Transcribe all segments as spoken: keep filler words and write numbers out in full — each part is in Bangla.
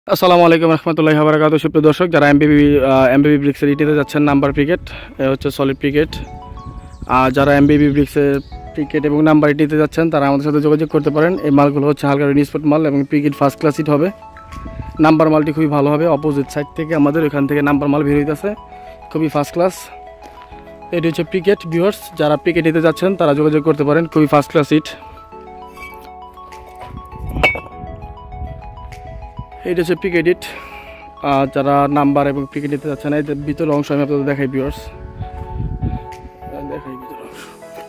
আসসালামু আলাইকুম রহমতুল্লাহি ওয়া বারাকাতুহু। সুপ্রিয় দর্শক, যারা এমবিবি এমবিবি ব্রিক্সের ইটিতে যাচ্ছেন নাম্বার পিকেট, এ হচ্ছে সলিড পিকেট। আর যারা এমবিবি ব্রিক্সের পিকেট এবং নাম্বার ইটিতে যাচ্ছেন তারা আমাদের সাথে যোগাযোগ করতে পারেন। এই মালগুলো হচ্ছে হালকা রিনিস্পোর্ট মাল এবং পিকেট ফার্স্ট ক্লাস ইট হবে। নাম্বার মালটি খুবই ভালো হবে। অপোজিট সাইড থেকে আমাদের ওইখান থেকে নাম্বার মাল বের হইতেছে, খুবই ফার্স্ট ক্লাস। এটি হচ্ছে পিকেট ভিউয়ার্স, যারা পিকেট নিতে যাচ্ছেন তারা যোগাযোগ করতে পারেন, খুবই ফার্স্ট ক্লাস ইট। এটা হচ্ছে পিকেট ইট। আর যারা নাম্বার এবং পিকেট নিতে যাচ্ছেন, এদের ভিতরের অংশ আমি আপনাদের দেখাই ভিউয়ার্স, দেখাই ভিতরের অংশ।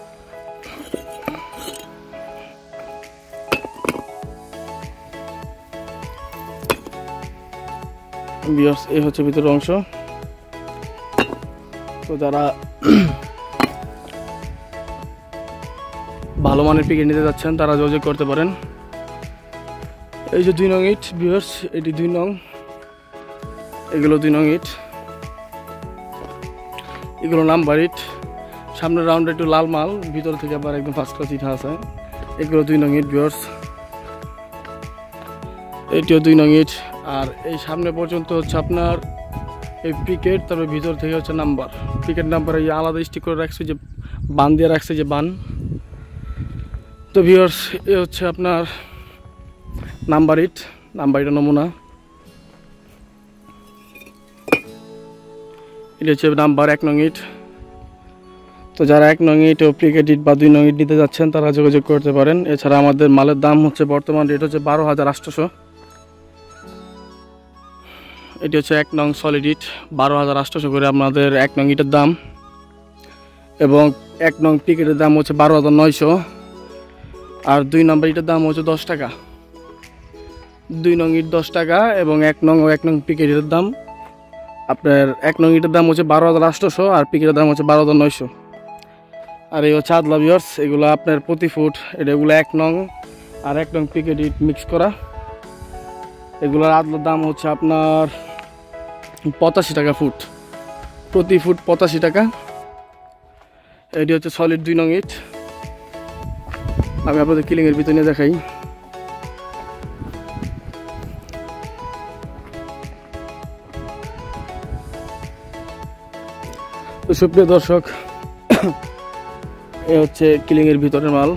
ভিউয়ার্স, এই হচ্ছে ভিতরের অংশ। তো যারা ভালো মানের পিকেট নিতে যাচ্ছেন তারা যোগাযোগ করতে পারেন। এই যে দুই নং ইট ভিউয়ার্স, এটি দুই নং, এগুলো দুই নং ইট, এগুলো নাম্বার ইট। সামনের রাউন্ডে একটু লাল মাল, ভিতর থেকে আবার একদম ফার্স্ট ক্লাস ইট আছে। এগুলো দুই নং ইট ভিউয়ার্স, এটিও দুই নং ইট। আর এই সামনে পর্যন্ত হচ্ছে আপনার এই পিকেট, তারপরে ভিতর থেকে হচ্ছে নাম্বার। পিকেট নাম্বার এই আলাদা স্টিক করে রাখছে, যে বান দিয়ে রাখছে, যে বান। তো ভিউয়ার্স, এ হচ্ছে আপনার নাম্বার ইট, নাম্বার ইটের নমুনা। এটা হচ্ছে নাম্বার এক নং ইট। তো যারা এক নং ইট ও পিকেট ইট বা দুই নং ইট নিতে যাচ্ছেন তারা যোগাযোগ করতে পারেন। এছাড়া আমাদের মালের দাম হচ্ছে বর্তমান রেট হচ্ছে বারো হাজার আটশোশো। এটি হচ্ছে এক নং সলিড ইট, বারো হাজার আটশোশো করে আপনাদের এক নং ইটের দাম। এবং এক নং পিকেটের দাম হচ্ছে বারো হাজার নয়শো। আর দুই নম্বর ইটের দাম হচ্ছে দশ টাকা। দুই নং ইট দশ টাকা এবং এক নং ও এক নং পিকেটের দাম আপনার এক নং ইটের দাম হচ্ছে বারো হাজার আটশোশো আর পিকেটের দাম হচ্ছে বারো হাজার নয়শো। আর এই হচ্ছে আদলা ভিউয়ার্স, এগুলো আপনার প্রতি ফুট, এটা এগুলো এক নং আর এক নং পিকেট ইট মিক্স করা। এগুলোর আদলার দাম হচ্ছে আপনার পঁচাশি টাকা ফুট, প্রতি ফুট পঁচাশি টাকা। এটি হচ্ছে সলিড দুই নং ইট। আমি আপনাদের কিলিংয়ের ভিতরে নিয়ে দেখাই। তো সুপ্রিয় দর্শক, এ হচ্ছে কিলিংয়ের ভিতরের মাল।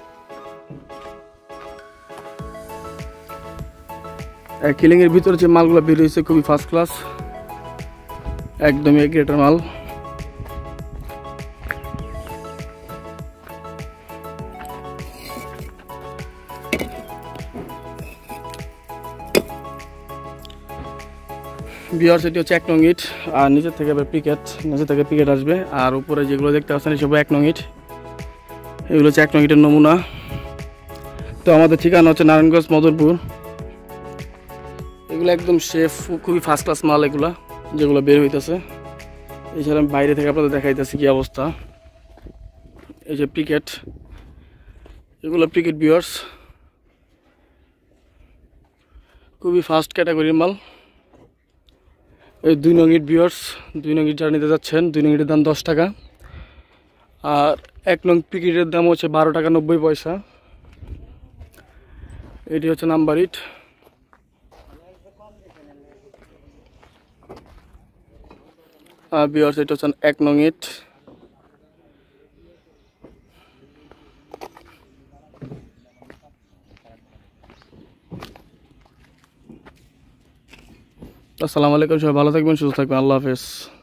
কিলিংয়ের ভিতরে যে মালগুলো বের হয়েছে খুবই ফার্স্ট ক্লাস, একদমই এক গ্রেডের মাল। ভিউয়ার্স, এটি হচ্ছে এক নং ইট। আর নিচে থেকে আবার পিকেট, নিচে থেকে পিকেট আসবে। আর উপরে যেগুলো দেখতে পাচ্ছেন এসব এক নং ইট, এগুলো হচ্ছে এক নং ইটের নমুনা। তো আমাদের ঠিকানা হচ্ছে নারায়ণগঞ্জ মদরপুর। এগুলো একদম শেফ, খুবই ফার্স্ট ক্লাস মাল এগুলা, যেগুলো বের হইতেছে। এছাড়া আমি বাইরে থেকে আপনাদের দেখাইতেছি কি অবস্থা। এই যে পিকেট, এগুলো পিকেট ভিউয়ার্স, খুবই ফার্স্ট ক্যাটাগরির মাল। এই দুই নং ইট ভিউয়ার্স, দুই নং ইট যারা নিতে যাচ্ছেন, দুই নং ইটের দাম দশ টাকা আর এক নং পিকেটের দাম হচ্ছে বারো টাকা নব্বই পয়সা। এটি হচ্ছে নাম্বার ইট। আর ভিউয়ার্স, এটা হচ্ছে এক নং ইট। আসসালামু আলাইকুম, সবাই ভালো থাকবেন, সুস্থ থাকবেন, আল্লাহ হাফেজ।